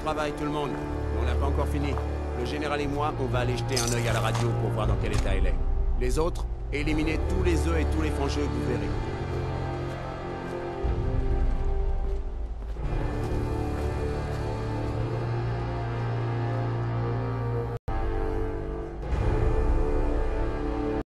travail, tout le monde. Mais on n'a pas encore fini. Le général et moi, on va aller jeter un œil à la radio pour voir dans quel état elle est. Les autres, éliminez tous les œufs et tous les francs-jeux que vous verrez.